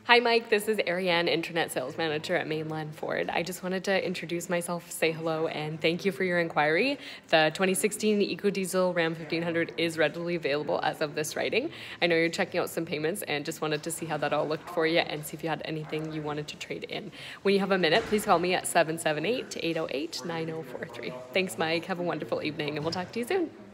Hi, Mike. This is Ariane, Internet Sales Manager at Mainland Ford. I just wanted to introduce myself, say hello, and thank you for your inquiry. The 2016 EcoDiesel Ram 1500 is readily available as of this writing. I know you're checking out some payments and just wanted to see how that all looked for you and see if you had anything you wanted to trade in. When you have a minute, please call me at 778-808-9043. Thanks, Mike. Have a wonderful evening, and we'll talk to you soon.